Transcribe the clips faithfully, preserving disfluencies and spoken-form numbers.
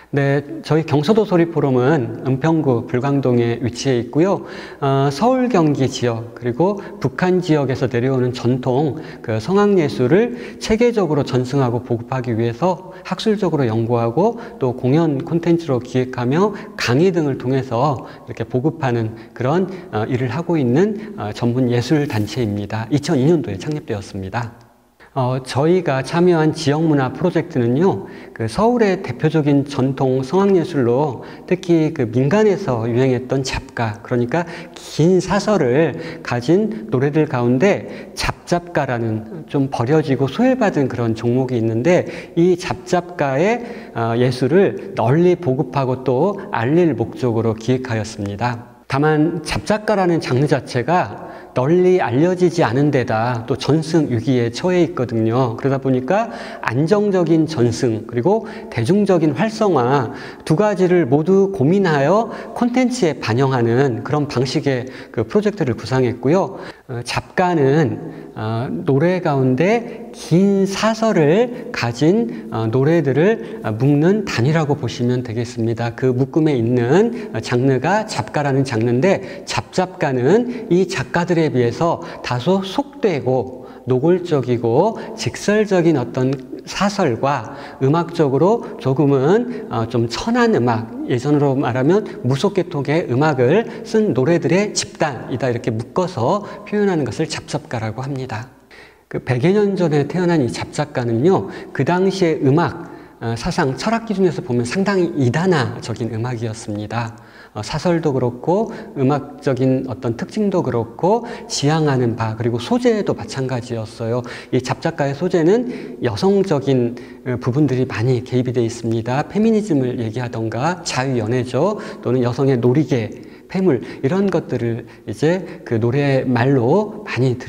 네, 저희 경서도 소리포럼은 은평구 불광동에 위치해 있고요. 어, 서울 경기 지역 그리고 북한 지역에서 내려오는 전통 그 성악예술을 체계적으로 전승하고 보급하기 위해서 학술적으로 연구하고 또 공연 콘텐츠로 기획하며 강의 등을 통해서 이렇게 보급하는 그런 어, 일을 하고 있는 어, 전문 예술 단체입니다. 이천이 년도에 창립되었습니다. 어, 저희가 참여한 지역문화 프로젝트는요, 그 서울의 대표적인 전통 성악예술로 특히 그 민간에서 유행했던 잡가, 그러니까 긴 사설을 가진 노래들 가운데 잡잡가라는 좀 버려지고 소외받은 그런 종목이 있는데, 이 잡잡가의 어, 예술을 널리 보급하고 또 알릴 목적으로 기획하였습니다. 다만 잡잡가라는 장르 자체가 널리 알려지지 않은 데다 또 전승 위기에 처해 있거든요. 그러다 보니까 안정적인 전승 그리고 대중적인 활성화 두 가지를 모두 고민하여 콘텐츠에 반영하는 그런 방식의 그 프로젝트를 구상했고요. 어, 잡가는 어, 노래 가운데 긴 사설을 가진 어, 노래들을 어, 묶는 단위라고 보시면 되겠습니다. 그 묶음에 있는 어, 장르가 잡가라는 장르인데, 잡잡가는 이 작가들에 비해서 다소 속되고 노골적이고 직설적인 어떤 사설과 음악적으로 조금은 어, 좀 천한 음악, 예전으로 말하면 무속계통의 음악을 쓴 노래들의 집단이다, 이렇게 묶어서 표현하는 것을 잡잡가라고 합니다. 그 백여 년 전에 태어난 이 잡잡가는요, 그 당시의 음악 어, 사상, 철학 기준에서 보면 상당히 이단화적인 음악이었습니다. 어, 사설도 그렇고 음악적인 어떤 특징도 그렇고 지향하는 바, 그리고 소재도 마찬가지였어요. 이 잡잡가의 소재는 여성적인 부분들이 많이 개입이 되어 있습니다. 페미니즘을 얘기하던가 자유연애죠, 또는 여성의 놀이계, 폐물, 이런 것들을 이제 그 노래 말로 많이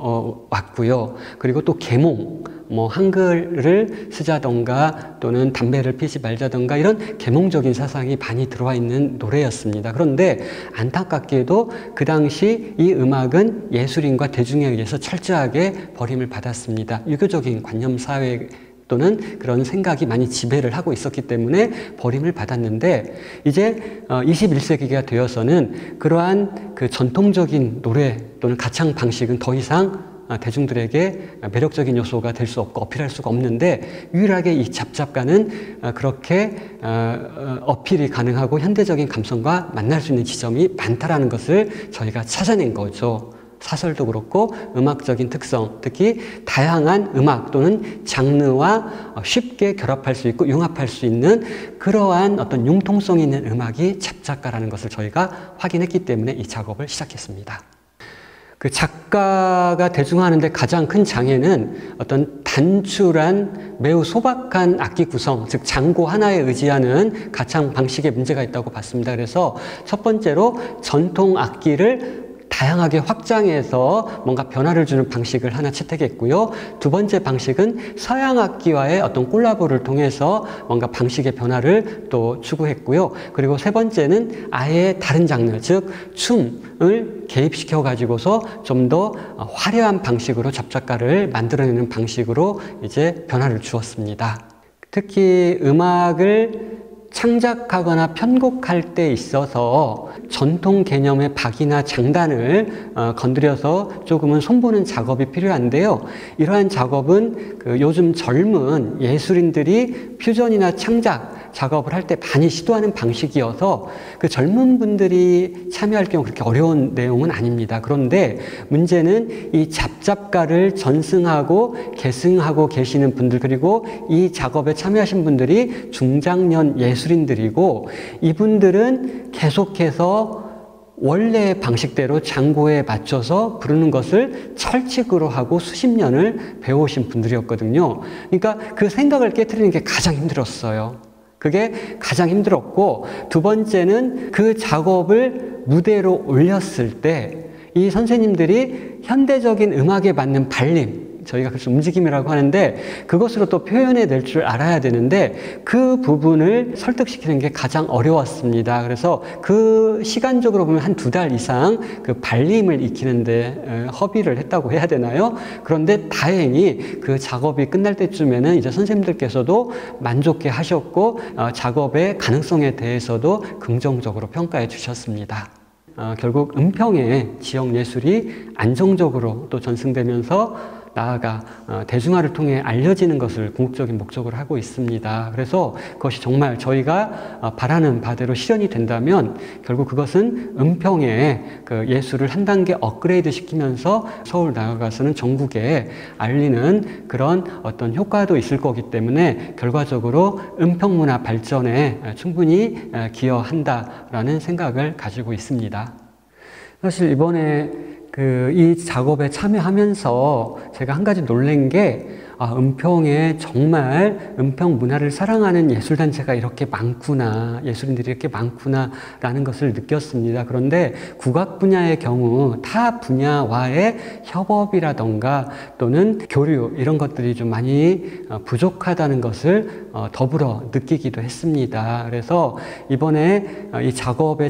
들여왔고요. 그리고 또 계몽, 뭐 한글을 쓰자던가 또는 담배를 피지 말자던가 이런 계몽적인 사상이 많이 들어와 있는 노래였습니다. 그런데 안타깝게도 그 당시 이 음악은 예술인과 대중에 의해서 철저하게 버림을 받았습니다. 유교적인 관념 사회 또는 그런 생각이 많이 지배를 하고 있었기 때문에 버림을 받았는데, 이제 이십일 세기가 되어서는 그러한 그 전통적인 노래 또는 가창 방식은 더 이상 대중들에게 매력적인 요소가 될 수 없고 어필할 수가 없는데, 유일하게 이 잡잡가는 그렇게 어필이 가능하고 현대적인 감성과 만날 수 있는 지점이 많다라는 것을 저희가 찾아낸 거죠. 사설도 그렇고 음악적인 특성, 특히 다양한 음악 또는 장르와 쉽게 결합할 수 있고 융합할 수 있는 그러한 어떤 융통성 있는 음악이 잡잡가라는 것을 저희가 확인했기 때문에 이 작업을 시작했습니다. 그 작가가 대중화하는데 가장 큰 장애는 어떤 단출한 매우 소박한 악기 구성, 즉 장고 하나에 의지하는 가창 방식에 문제가 있다고 봤습니다. 그래서 첫 번째로 전통 악기를 다양하게 확장해서 뭔가 변화를 주는 방식을 하나 채택했고요. 두 번째 방식은 서양 악기와의 어떤 콜라보를 통해서 뭔가 방식의 변화를 또 추구했고요. 그리고 세 번째는 아예 다른 장르, 즉 춤을 개입시켜 가지고서 좀 더 화려한 방식으로 잡잡가를 만들어내는 방식으로 이제 변화를 주었습니다. 특히 음악을 창작하거나 편곡할 때 있어서 전통 개념의 박이나 장단을 어, 건드려서 조금은 손보는 작업이 필요한데요. 이러한 작업은 그 요즘 젊은 예술인들이 퓨전이나 창작 작업을 할 때 많이 시도하는 방식이어서 그 젊은 분들이 참여할 경우 그렇게 어려운 내용은 아닙니다. 그런데 문제는 이 잡잡가를 전승하고 계승하고 계시는 분들, 그리고 이 작업에 참여하신 분들이 중장년 예술인들이고, 이분들은 계속해서 원래의 방식대로 장고에 맞춰서 부르는 것을 철칙으로 하고 수십 년을 배워오신 분들이었거든요. 그러니까 그 생각을 깨트리는 게 가장 힘들었어요. 그게 가장 힘들었고, 두 번째는 그 작업을 무대로 올렸을 때 이 선생님들이 현대적인 음악에 맞는 발림, 저희가 그래서 움직임이라고 하는데 그것으로 또 표현해 낼 줄 알아야 되는데 그 부분을 설득시키는 게 가장 어려웠습니다. 그래서 그 시간적으로 보면 한 두 달 이상 그 발림을 익히는데 허비를 했다고 해야 되나요? 그런데 다행히 그 작업이 끝날 때쯤에는 이제 선생님들께서도 만족해 하셨고 어, 작업의 가능성에 대해서도 긍정적으로 평가해 주셨습니다. 어, 결국 은평의 지역 예술이 안정적으로 또 전승되면서 나아가 어, 대중화를 통해 알려지는 것을 궁극적인 목적으로 하고 있습니다. 그래서 그것이 정말 저희가 어, 바라는 바대로 실현이 된다면 결국 그것은 은평의 그 예술을 한 단계 업그레이드 시키면서 서울 나아가서는 전국에 알리는 그런 어떤 효과도 있을 거기 때문에 결과적으로 은평 문화 발전에 충분히 기여한다라는 생각을 가지고 있습니다. 사실 이번에 그 이 작업에 참여하면서 제가 한 가지 놀란 게 아, 은평에 정말 은평 문화를 사랑하는 예술단체가 이렇게 많구나, 예술인들이 이렇게 많구나 라는 것을 느꼈습니다. 그런데 국악 분야의 경우 타 분야와의 협업이라던가 또는 교류 이런 것들이 좀 많이 부족하다는 것을 더불어 느끼기도 했습니다. 그래서 이번에 이 작업에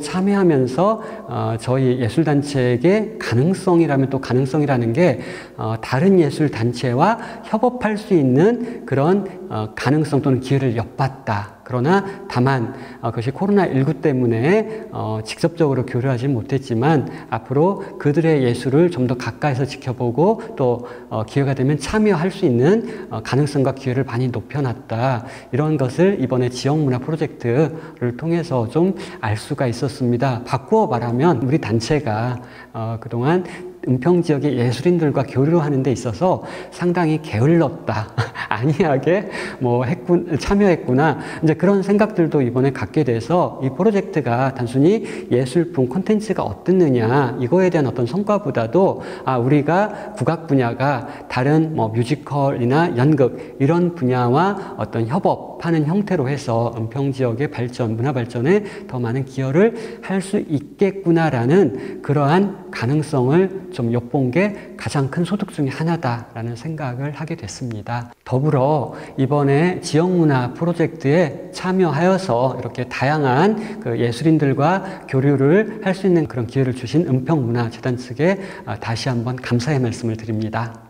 참여하면서 저희 예술단체에게 가능성이라면 또 가능성이라는 게 다른 예술단체와 협업 할 수 있는 그런 어, 가능성 또는 기회를 엿봤다. 그러나 다만 어, 그것이 코로나 일구 때문에 어, 직접적으로 교류하지 못했지만 앞으로 그들의 예술을 좀 더 가까이서 지켜보고 또 어, 기회가 되면 참여할 수 있는 어, 가능성과 기회를 많이 높여놨다. 이런 것을 이번에 지역문화 프로젝트를 통해서 좀 알 수가 있었습니다. 바꾸어 말하면 우리 단체가 어, 그동안 은평 지역의 예술인들과 교류하는 데 있어서 상당히 게을렀다. 안이하게 뭐 했군, 참여했구나. 이제 그런 생각들도 이번에 갖게 돼서 이 프로젝트가 단순히 예술품 콘텐츠가 어떻느냐 이거에 대한 어떤 성과보다도 아, 우리가 국악 분야가 다른 뭐 뮤지컬이나 연극 이런 분야와 어떤 협업하는 형태로 해서 은평 지역의 발전, 문화 발전에 더 많은 기여를 할 수 있겠구나라는 그러한 가능성을 좀 엿본 게 가장 큰 소득 중에 하나다라는 생각을 하게 됐습니다. 더불어 이번에 지역문화 프로젝트에 참여하여서 이렇게 다양한 그 예술인들과 교류를 할 수 있는 그런 기회를 주신 은평문화재단 측에 다시 한번 감사의 말씀을 드립니다.